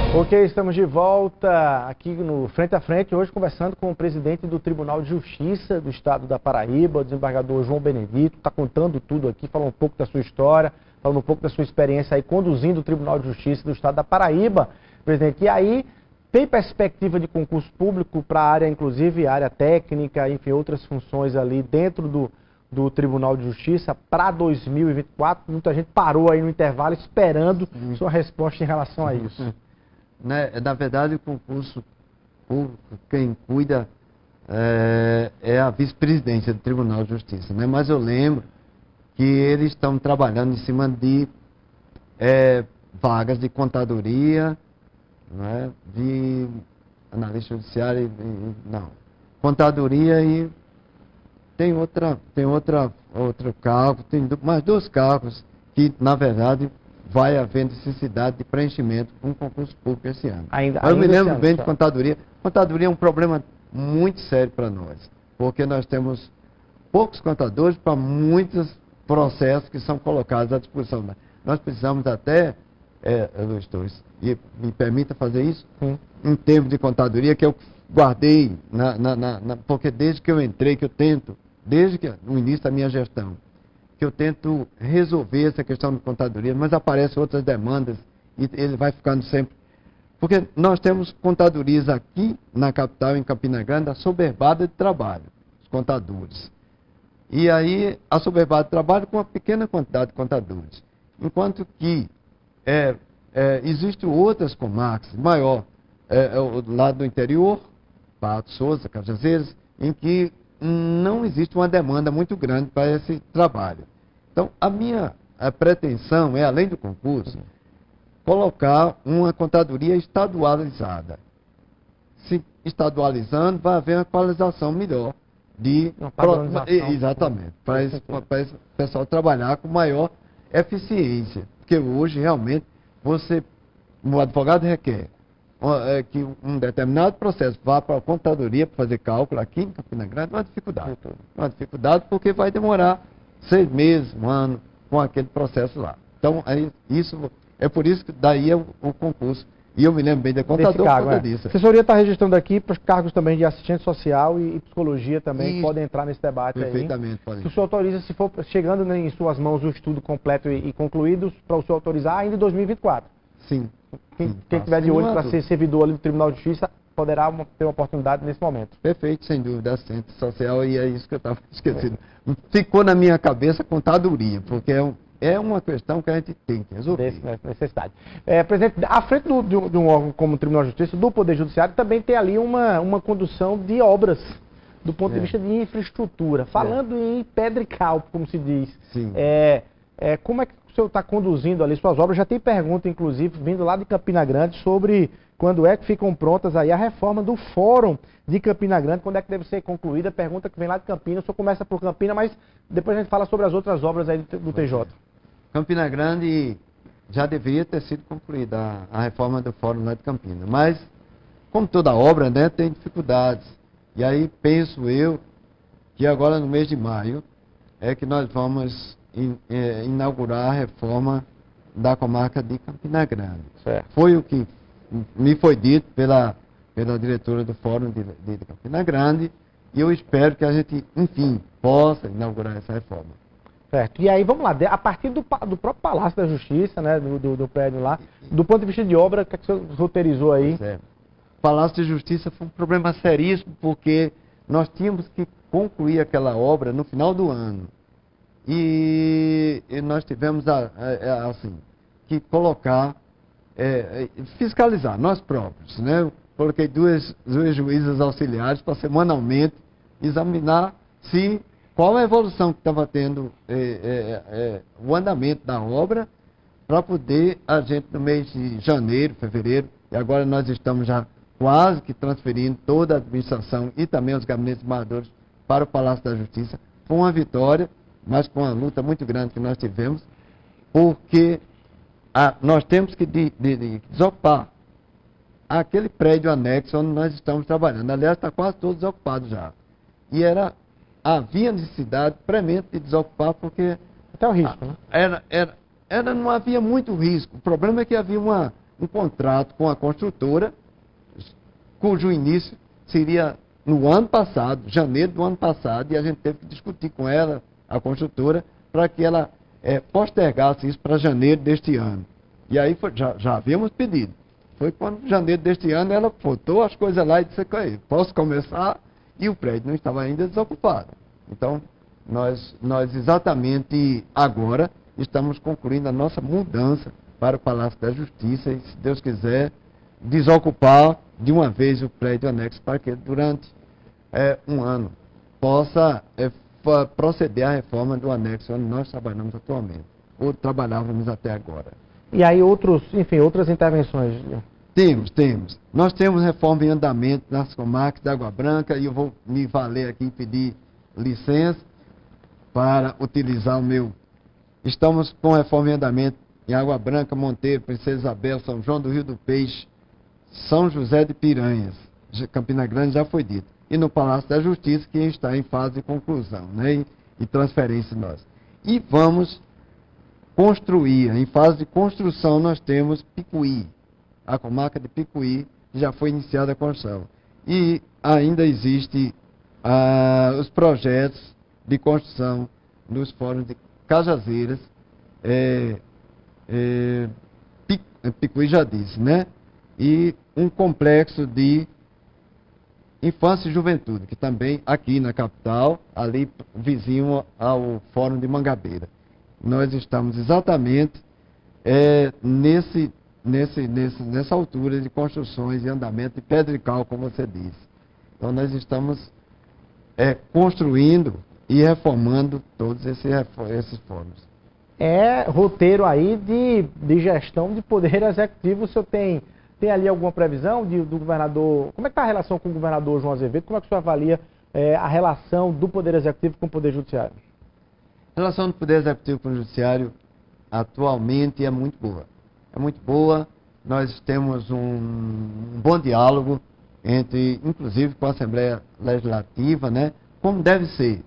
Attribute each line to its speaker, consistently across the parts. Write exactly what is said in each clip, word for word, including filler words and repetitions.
Speaker 1: Ok, estamos de volta aqui no Frente a Frente, hoje conversando com o presidente do Tribunal de Justiça do Estado da Paraíba, o desembargador João Benedito, está contando tudo aqui, falando um pouco da sua história, falando um pouco da sua experiência aí conduzindo o Tribunal de Justiça do Estado da Paraíba, presidente. E aí, tem perspectiva de concurso público para a área, inclusive, área técnica, enfim, outras funções ali dentro do, do Tribunal de Justiça para dois mil e vinte e quatro? Muita gente parou aí no intervalo esperando hum. sua resposta em relação a isso.
Speaker 2: Né, na verdade, o concurso público, quem cuida é, é a vice-presidência do Tribunal de Justiça, né? Mas eu lembro que eles estão trabalhando em cima de é, vagas de contadoria, né? De analista judiciário, e, não, contadoria e tem outra, tem outra, outro cargo, tem mais dois cargos que, na verdade, vai haver necessidade de preenchimento com um concurso público esse ano.
Speaker 1: Ainda,
Speaker 2: eu
Speaker 1: ainda
Speaker 2: me lembro
Speaker 1: ano,
Speaker 2: bem
Speaker 1: só.
Speaker 2: de contadoria. Contadoria é um problema muito sério para nós, porque nós temos poucos contadores para muitos processos que são colocados à disposição. Nós precisamos até, é, Luiz Torres, e me permita fazer isso,
Speaker 1: Sim.
Speaker 2: em termos de contadoria, que eu guardei, na, na, na, na, porque desde que eu entrei, que eu tento, desde que, no início da minha gestão, que eu tento resolver essa questão de contadoria, mas aparecem outras demandas e ele vai ficando sempre... Porque nós temos contadorias aqui na capital, em Campina Grande, assoberbada de trabalho, os contadores. E aí, assoberbada de trabalho com uma pequena quantidade de contadores. Enquanto que é, é, existem outras comarcas, maior, é, é, o lado do interior, Pato, Souza, Cajazeiras, em que não existe uma demanda muito grande para esse trabalho. Então, a minha a pretensão é, além do concurso, colocar uma contadoria estadualizada. Se estadualizando, vai haver uma qualização melhor de...
Speaker 1: Uma padronização.
Speaker 2: Exatamente, para esse, para esse pessoal trabalhar com maior eficiência. Porque hoje, realmente, você, o advogado requer é, que um determinado processo vá para a contadoria para fazer cálculo aqui em Campina Grande, é uma dificuldade. É uma dificuldade porque vai demorar seis meses, um ano, com aquele processo lá. Então, aí, isso, é por isso que daí é o, o concurso. E eu me lembro bem de contador
Speaker 1: cargo,
Speaker 2: por conta
Speaker 1: é.
Speaker 2: disso.
Speaker 1: A assessoria está registrando aqui para os cargos também de assistente social e, e psicologia também,
Speaker 2: Isso.
Speaker 1: que podem entrar nesse debate.
Speaker 2: Perfeitamente,
Speaker 1: aí.
Speaker 2: pode.
Speaker 1: Se o senhor autoriza, se for chegando né, em suas mãos o estudo completo e, e concluído, para o senhor autorizar ainda em dois mil e vinte e quatro.
Speaker 2: Sim.
Speaker 1: Quem,
Speaker 2: Sim,
Speaker 1: quem tiver de olho para ser
Speaker 2: dúvida.
Speaker 1: servidor ali do Tribunal de Justiça poderá uma, ter uma oportunidade nesse momento.
Speaker 2: Perfeito, sem dúvida, assistente social, e é isso que eu estava esquecendo. É. Ficou na minha cabeça contadoria, porque é, um, é uma questão que a gente tem que resolver.
Speaker 1: Desse, necessidade. É, presidente, à frente do, de, de um órgão como o Tribunal de Justiça, do Poder Judiciário, também tem ali uma, uma condução de obras, do ponto é. de vista de infraestrutura. Falando é. em pedra e cal, como se diz.
Speaker 2: Sim.
Speaker 1: É, é, como é que o senhor está conduzindo ali suas obras? Já tem pergunta, inclusive, vindo lá de Campina Grande, sobre quando é que ficam prontas aí a reforma do Fórum de Campina Grande, quando é que deve ser concluída? Pergunta que vem lá de Campina, o senhor começa por Campina, mas depois a gente fala sobre as outras obras aí do, do T J.
Speaker 2: Campina Grande já deveria ter sido concluída a, a reforma do Fórum lá de Campina, mas, como toda obra, né, tem dificuldades. E aí penso eu que agora no mês de maio é que nós vamos in, é, inaugurar a reforma da comarca de Campina Grande.
Speaker 1: Certo.
Speaker 2: Foi o que me foi dito pela, pela diretora do Fórum de, de, de Campina Grande, e eu espero que a gente, enfim, possa inaugurar essa reforma.
Speaker 1: Certo. E aí, vamos lá, a partir do, do próprio Palácio da Justiça, né, do, do, do prédio lá, do ponto de vista de obra, o que, é que você roteirizou aí?
Speaker 2: É. O Palácio da Justiça foi um problema seríssimo, porque nós tínhamos que concluir aquela obra no final do ano. E, e nós tivemos, a, a, a, assim, que colocar, é, fiscalizar, nós próprios, né? Eu coloquei duas, duas juízas auxiliares para semanalmente examinar se... qual a evolução que estava tendo é, é, é, o andamento da obra, para poder a gente, no mês de janeiro, fevereiro, e agora nós estamos já quase que transferindo toda a administração e também os gabinetes armadores para o Palácio da Justiça. Foi uma vitória, mas com uma luta muito grande que nós tivemos, porque a, nós temos que de, de, de desocupar aquele prédio anexo onde nós estamos trabalhando. Aliás, está quase todo desocupado já. E era... havia necessidade premente de desocupar, porque
Speaker 1: até o risco, né?
Speaker 2: Era, era, era, não havia muito risco. O problema é que havia uma, um contrato com a construtora, cujo início seria no ano passado, janeiro do ano passado, e a gente teve que discutir com ela, a construtora, para que ela é, postergasse isso para janeiro deste ano. E aí foi, já, já havíamos pedido. Foi quando, em janeiro deste ano, ela botou as coisas lá e disse, posso começar? E o prédio não estava ainda desocupado. Então, nós, nós exatamente agora estamos concluindo a nossa mudança para o Palácio da Justiça e, se Deus quiser, desocupar de uma vez o prédio anexo para que durante é, um ano possa é, proceder à reforma do anexo onde nós trabalhamos atualmente, ou trabalhávamos até agora.
Speaker 1: E aí outros, enfim, outras intervenções?
Speaker 2: Temos, temos. Nós temos reforma em andamento nas comarcas da Água Branca e eu vou me valer aqui e pedir licença para utilizar o meu. Estamos com reforma em andamento em Água Branca, Monteiro, Princesa Isabel, São João do Rio do Peixe, São José de Piranhas, Campina Grande já foi dito. E no Palácio da Justiça, que está em fase de conclusão, né, e, e transferência nós. E vamos construir, em fase de construção nós temos Picuí, a comarca de Picuí, que já foi iniciada a construção. E ainda existe ah, os projetos de construção nos fóruns de Cajazeiras, é, é, Picuí já disse, né? E um complexo de infância e juventude, que também aqui na capital, ali vizinho ao Fórum de Mangabeira. Nós estamos exatamente é, nesse, nesse, nesse, nessa altura de construções e andamento de pedra e cal, como você disse. Então nós estamos é, construindo e reformando todos esses, esses fóruns.
Speaker 1: É roteiro aí de, de gestão de poder executivo. O senhor tem, tem ali alguma previsão de, do governador? Como é que está a relação com o governador João Azevedo? Como é que o senhor avalia é, a relação do poder executivo com o poder judiciário?
Speaker 2: A relação do poder executivo com o judiciário atualmente é muito boa. É muito boa. Nós temos um, um bom diálogo entre, inclusive com a Assembleia Legislativa, né? Como deve ser.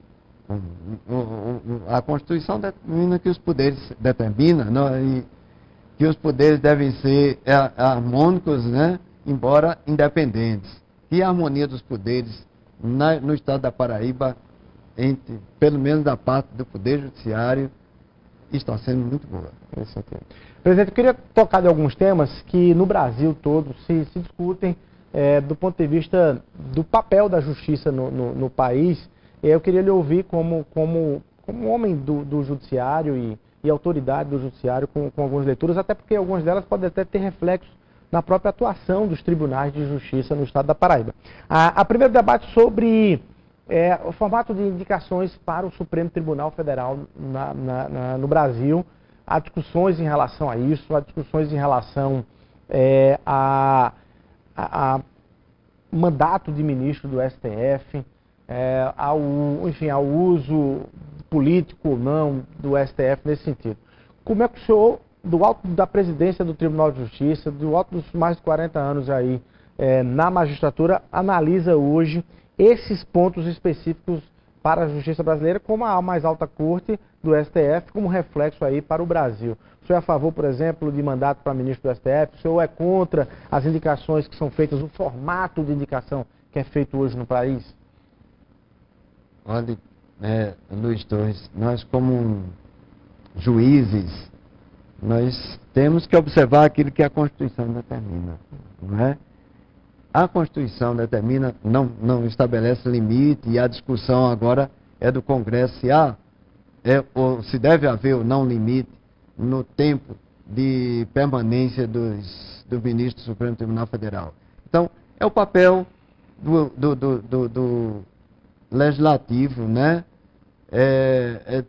Speaker 2: A Constituição determina que os poderes determina, não, e que os poderes devem ser harmônicos, né, embora independentes. E a harmonia dos poderes na, no estado da Paraíba, entre, pelo menos da parte do Poder Judiciário, está sendo muito boa.
Speaker 1: Presidente, eu queria tocar de alguns temas que no Brasil todo se, se discutem é, do ponto de vista do papel da justiça no, no, no país. Eu queria lhe ouvir como, como, como homem do, do judiciário e, e autoridade do judiciário com, com algumas leituras, até porque algumas delas podem até ter reflexos na própria atuação dos tribunais de justiça no estado da Paraíba. A, a primeiro debate sobre é, o formato de indicações para o Supremo Tribunal Federal na, na, na, no Brasil. Há discussões em relação a isso, há discussões em relação é, a, a, a mandato de ministro do S T F, É, ao, enfim, ao uso político ou não do S T F nesse sentido. Como é que o senhor, do alto da presidência do Tribunal de Justiça, do alto dos mais de quarenta anos aí é, na magistratura, analisa hoje esses pontos específicos para a justiça brasileira, como a mais alta corte do S T F, como reflexo aí para o Brasil? O senhor é a favor, por exemplo, de mandato para ministro do S T F? O senhor é contra as indicações que são feitas, o formato de indicação que é feito hoje no país?
Speaker 2: Olha, é, Luiz Torres, nós como juízes, nós temos que observar aquilo que a Constituição determina, não é? A Constituição determina, não, não estabelece limite, e a discussão agora é do Congresso se há, é, ou se deve haver ou não limite no tempo de permanência dos, do ministro do Supremo Tribunal Federal. Então, é o papel do, do, do, do, do legislativo, né, é, é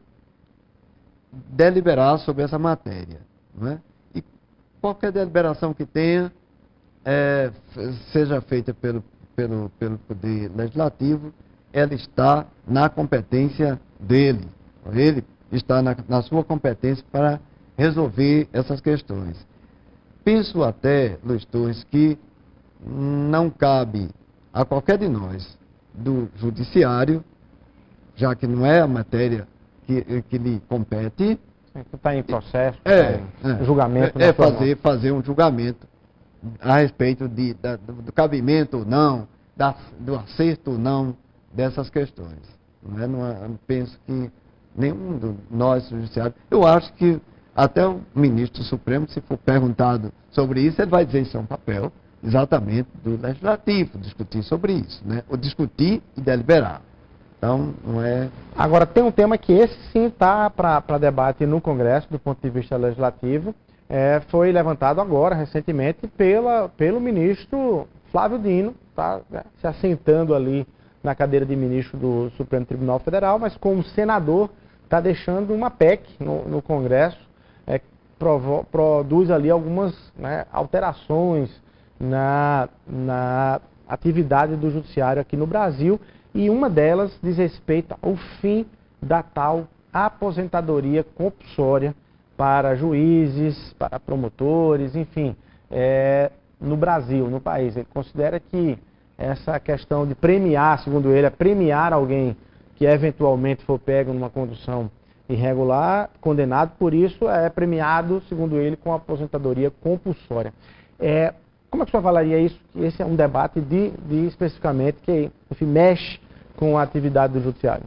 Speaker 2: deliberar sobre essa matéria, né? E qualquer deliberação que tenha, é, seja feita pelo, pelo, pelo Poder Legislativo, ela está na competência dele, ele está na, na sua competência para resolver essas questões. Penso até, Luiz Torres, que não cabe a qualquer de nós do judiciário, já que não é a matéria que, que lhe compete.
Speaker 1: Está em processo,
Speaker 2: é,
Speaker 1: tá em é, julgamento.
Speaker 2: É, é fazer, fazer um julgamento a respeito de, da, do, do cabimento ou não, da, do acerto ou não dessas questões. Não é? Não, é, não penso que nenhum de nós, judiciários, eu acho que até o ministro Supremo, se for perguntado sobre isso, ele vai dizer que isso é um papel exatamente do legislativo, discutir sobre isso, né? Ou discutir e deliberar. Então, não é...
Speaker 1: Agora, tem um tema que esse sim está para debate no Congresso, do ponto de vista legislativo, é, foi levantado agora, recentemente, pela, pelo ministro Flávio Dino, tá, né, se assentando ali na cadeira de ministro do Supremo Tribunal Federal, mas como senador está deixando uma P E C no, no Congresso, é, provo, produz ali algumas, né, alterações na, na atividade do judiciário aqui no Brasil, e uma delas diz respeito ao fim da tal aposentadoria compulsória para juízes, para promotores, enfim, é, no Brasil, no país. Ele considera que essa questão de premiar, segundo ele, é premiar alguém que eventualmente for pego numa condução irregular, condenado por isso, é premiado, segundo ele, com aposentadoria compulsória. É, como é que o senhor avaliaria isso? Esse é um debate de, de especificamente que, enfim, mexe com a atividade do judiciário.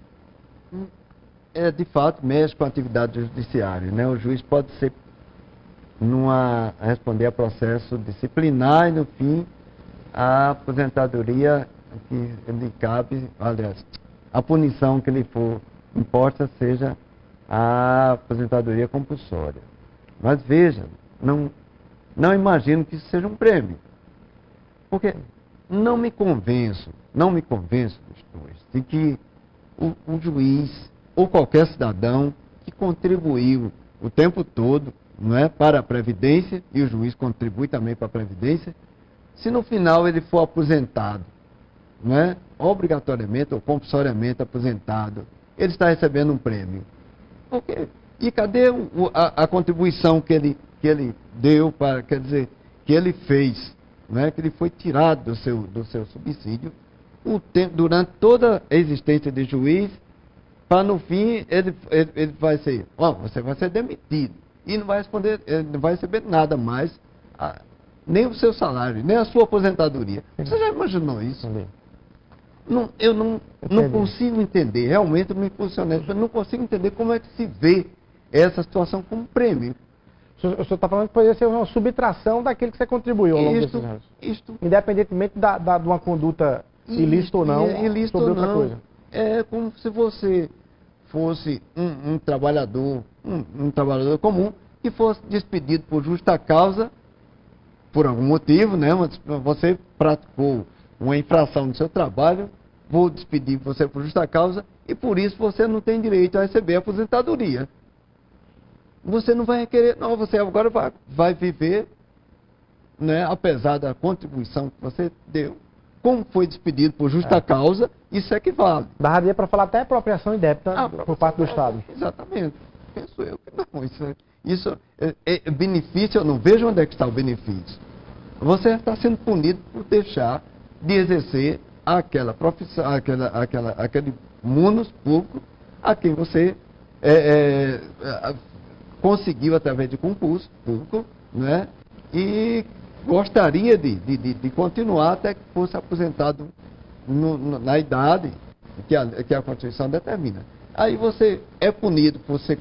Speaker 2: É, de fato, mexe com a atividade do judiciário, né? O juiz pode ser numa, responder a processo disciplinar e, no fim, a aposentadoria que lhe cabe, aliás, a punição que lhe for imposta seja a aposentadoria compulsória. Mas veja, não, não imagino que isso seja um prêmio. Porque não me convenço, não me convenço, de que o, o juiz ou qualquer cidadão que contribuiu o tempo todo, não é, para a Previdência, e o juiz contribui também para a Previdência, se no final ele for aposentado, não é, obrigatoriamente ou compulsoriamente aposentado, ele está recebendo um prêmio. Okay. E cadê o, a, a contribuição que ele, que ele deu, para, quer dizer, que ele fez, não é, que ele foi tirado do seu, do seu subsídio o tempo, durante toda a existência de juiz, para no fim ele, ele, ele vai ser, ó, você vai ser demitido e não vai responder, ele não vai receber nada mais, a, nem o seu salário, nem a sua aposentadoria. Você já imaginou isso? Não, eu não, não consigo entender, realmente eu me posicionei, eu não consigo entender como é que se vê essa situação como prêmio.
Speaker 1: O senhor está falando que poderia ser uma subtração daquele que você contribuiu ao longo
Speaker 2: isto,
Speaker 1: desses anos.
Speaker 2: Isto,
Speaker 1: independentemente da, da, de uma conduta ilícita ou não,
Speaker 2: ilícita
Speaker 1: sobre
Speaker 2: ou
Speaker 1: outra
Speaker 2: não,
Speaker 1: coisa.
Speaker 2: É como se você fosse um, um trabalhador, um, um trabalhador comum, que fosse despedido por justa causa, por algum motivo, né? Você praticou uma infração no seu trabalho, vou despedir você por justa causa, e por isso você não tem direito a receber a aposentadoria. Você não vai querer, não, você agora vai, vai viver, né, apesar da contribuição que você deu, como foi despedido por justa é. causa, isso é que vale.
Speaker 1: Daria para falar até apropriação indébita ah, por parte do Estado.
Speaker 2: Exatamente. Penso eu que não. Isso, é, isso é, é benefício, eu não vejo onde é que está o benefício. Você está sendo punido por deixar de exercer aquela profissão, aquela, aquela, aquele munus público a quem você é, é, conseguiu através de concurso público, né? E gostaria de, de, de continuar até que fosse aposentado no, no, na idade que a, que a Constituição determina. Aí você é punido por ser...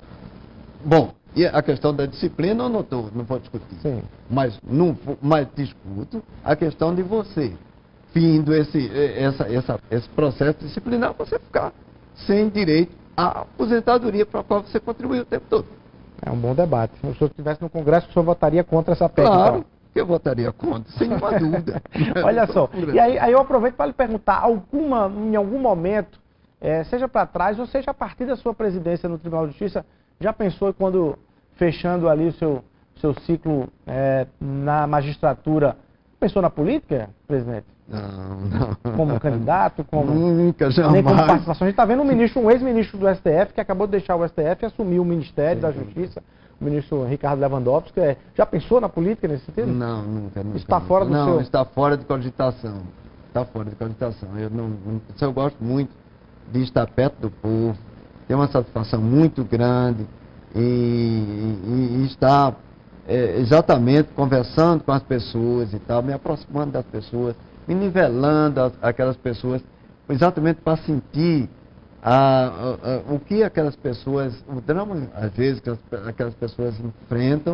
Speaker 2: Bom, e a questão da disciplina eu não, tô, não vou discutir.
Speaker 1: Sim.
Speaker 2: Mas, não, mas discuto a questão de você, findo esse, essa, essa, esse processo disciplinar, você ficar sem direito à aposentadoria para a qual você contribuiu o tempo todo.
Speaker 1: É um bom debate. Se o senhor estivesse no Congresso, o senhor votaria contra essa P E C?
Speaker 2: Claro.
Speaker 1: Então?
Speaker 2: Que eu votaria contra, sem nenhuma dúvida.
Speaker 1: Olha só, e aí, aí eu aproveito para lhe perguntar, alguma, em algum momento, é, seja para trás ou seja a partir da sua presidência no Tribunal de Justiça, já pensou quando, fechando ali o seu, seu ciclo é, na magistratura, pensou na política, presidente?
Speaker 2: Não, não.
Speaker 1: Como candidato? Como,
Speaker 2: Nunca, jamais.
Speaker 1: Nem como participação. A gente está vendo um ministro, um ex-ministro do S T F, que acabou de deixar o S T F e assumiu o Ministério Sim. da Justiça, o ministro Ricardo Lewandowski. É, já pensou na política nesse sentido?
Speaker 2: Não, nunca. nunca
Speaker 1: está fora do
Speaker 2: não,
Speaker 1: seu...
Speaker 2: Não, está fora de cogitação. Está fora de cogitação. Eu, não, não, eu gosto muito de estar perto do povo, tem uma satisfação muito grande e, e, e estar é, exatamente conversando com as pessoas e tal, me aproximando das pessoas, me nivelando as, aquelas pessoas, exatamente para sentir a, a, a, o que aquelas pessoas, o drama, às vezes, que as, aquelas pessoas enfrentam,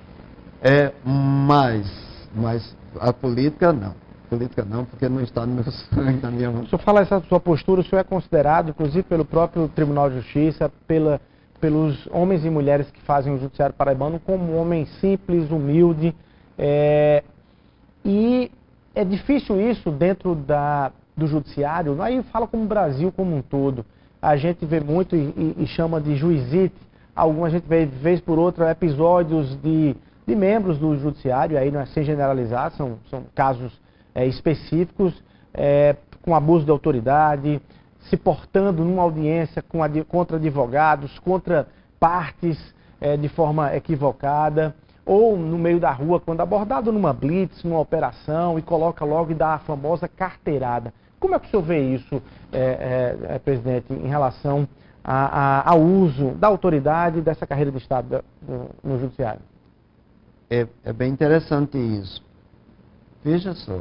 Speaker 2: é mais, mas a política não. Política não, porque não está no meu sangue, na minha mão.
Speaker 1: O senhor fala essa sua postura, o senhor é considerado, inclusive pelo próprio Tribunal de Justiça, pela, pelos homens e mulheres que fazem o Judiciário Paraibano, como um homem simples, humilde, é, e é difícil isso dentro da, do Judiciário, aí fala como o Brasil como um todo. A gente vê muito e, e, e chama de juizite, algumas a gente vê, vez por outra, episódios de, de membros do Judiciário, aí não é sem generalizar, são, são casos É, específicos, é, com abuso de autoridade, se portando numa audiência com ad, contra advogados, contra partes é, de forma equivocada, ou no meio da rua, quando abordado numa blitz, numa operação, e coloca logo e dá a famosa carteirada. Como é que o senhor vê isso, é, é, presidente, em relação a, a, ao uso da autoridade dessa carreira de Estado no, no Judiciário?
Speaker 2: É, é bem interessante isso. Veja só.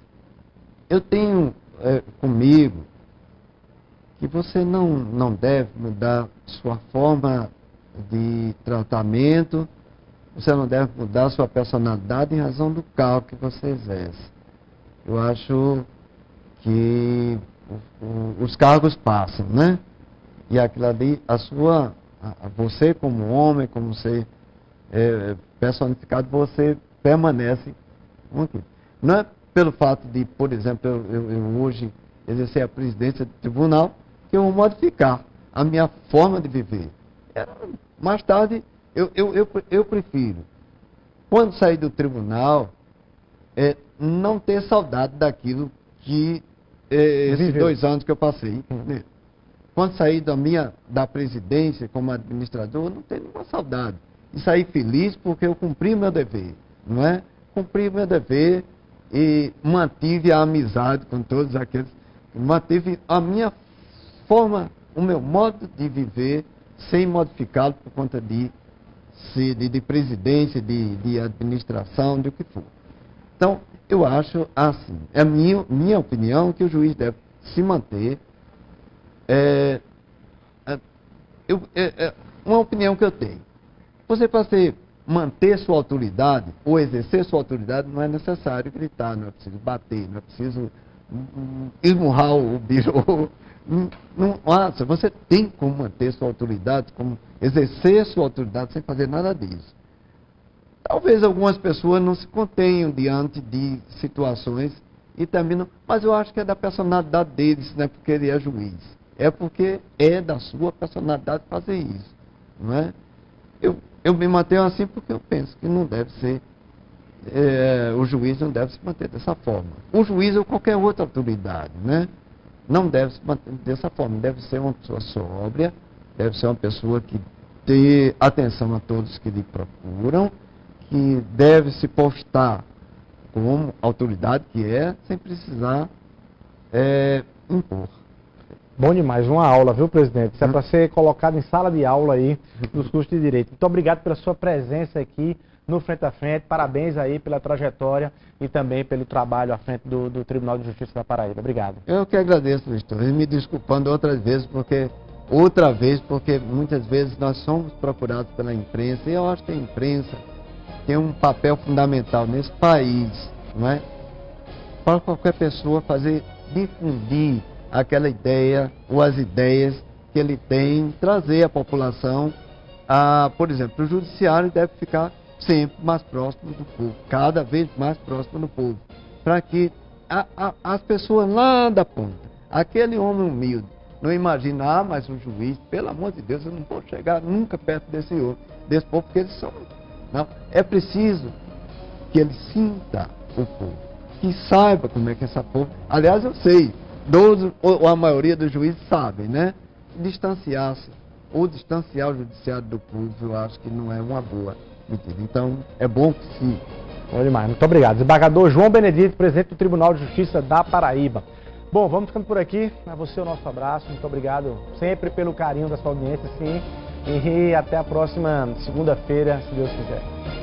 Speaker 2: Eu tenho é, comigo que você não, não deve mudar sua forma de tratamento, você não deve mudar sua personalidade em razão do cargo que você exerce. Eu acho que o, o, os cargos passam, né? E aquilo ali, a sua, a, você como homem, como ser é, personificado, você permanece com aquilo. Não é pelo fato de, por exemplo, eu, eu, eu hoje exercer a presidência do tribunal, que eu vou modificar a minha forma de viver. É, mais tarde, eu, eu, eu, eu prefiro, quando sair do tribunal, é, não ter saudade daquilo que é, esses
Speaker 1: Viveu.
Speaker 2: dois anos que eu passei. Né? Quando sair da minha da presidência como administrador, eu não tenho nenhuma saudade. E sair feliz porque eu cumpri meu dever, não é? Cumpri meu dever e mantive a amizade com todos aqueles, mantive a minha forma, o meu modo de viver, sem modificá-lo por conta de, de, de presidência, de, de administração, de o que for. Então, eu acho assim, é a minha, minha opinião que o juiz deve se manter, é, é, eu, é, é uma opinião que eu tenho. Você para ser manter sua autoridade, ou exercer sua autoridade, não é necessário gritar, não é preciso bater, não é preciso um, esmurrar o birô. Não, não, nossa, você tem como manter sua autoridade, como exercer sua autoridade sem fazer nada disso. Talvez algumas pessoas não se contenham diante de situações e terminam, mas eu acho que é da personalidade deles, não é porque ele é juiz. É porque é da sua personalidade fazer isso, não é? Eu, eu me mantenho assim porque eu penso que não deve ser, é, o juiz não deve se manter dessa forma. O juiz ou qualquer outra autoridade, né? Não deve se manter dessa forma, deve ser uma pessoa sóbria, deve ser uma pessoa que dê atenção a todos que lhe procuram, que deve se postar como autoridade que é, sem precisar é, impor.
Speaker 1: Bom demais, uma aula, viu, presidente? Isso é para ser colocado em sala de aula aí dos cursos de Direito. Muito obrigado pela sua presença aqui no Frente a Frente. Parabéns aí pela trajetória e também pelo trabalho à frente do, do Tribunal de Justiça da Paraíba. Obrigado.
Speaker 2: Eu que agradeço, Vitor. Me desculpando outras vezes, porque outra vez, porque muitas vezes nós somos procurados pela imprensa, e eu acho que a imprensa tem um papel fundamental nesse país, não é? Para qualquer pessoa fazer, difundir aquela ideia ou as ideias que ele tem, trazer à população, a, por exemplo, o judiciário deve ficar sempre mais próximo do povo, cada vez mais próximo do povo, para que a, a, as pessoas lá da ponta, aquele homem humilde, não imagina, ah, mas o juiz, pelo amor de Deus, eu não vou chegar nunca perto desse outro, desse povo, porque eles são... Não, é preciso que ele sinta o povo, que saiba como é que essa povo... Aliás, eu sei, Doze, ou a maioria dos juízes sabem, né? Distanciar-se, ou distanciar o judiciário do povo, eu acho que não é uma boa medida. Então, é bom que sim.
Speaker 1: Bom demais, muito obrigado. Desembargador João Benedito, presidente do Tribunal de Justiça da Paraíba. Bom, vamos ficando por aqui. A você o nosso abraço, muito obrigado sempre pelo carinho da sua audiência, sim. E até a próxima segunda-feira, se Deus quiser.